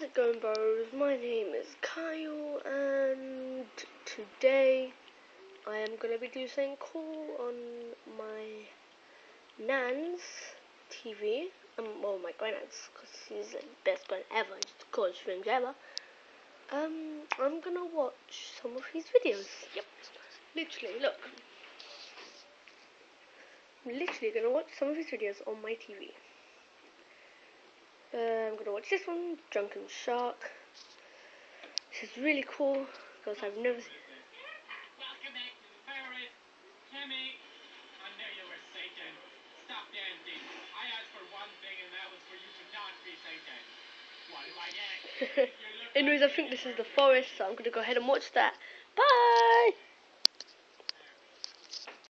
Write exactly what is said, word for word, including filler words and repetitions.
How's it going, bros? My name is Kyle, and today I am going to be doing something cool on my nan's T V. Um, well, my granddad's, because she's the best grand ever, just the coolest things ever. Um, I'm going to watch some of his videos. Yep, literally, look. I'm literally going to watch some of his videos on my T V. Uh, I'm going to watch this one, Drunken Shark. This is really cool, because I've never seen... Welcome back to the forest. Timmy, I knew you were Satan. Stop dancing. I asked for one thing, and that was for you to not be Satan. What do I get? Anyways, I think this is the forest, so I'm going to go ahead and watch that. Bye!